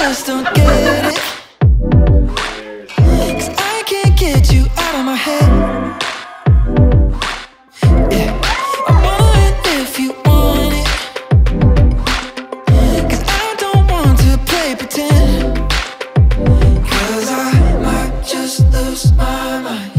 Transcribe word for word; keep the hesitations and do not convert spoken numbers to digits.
just don't get it, 'cause I can't get you out of my head. Yeah, I want it if you want it, 'cause I don't want to play pretend, 'cause I might just lose my mind.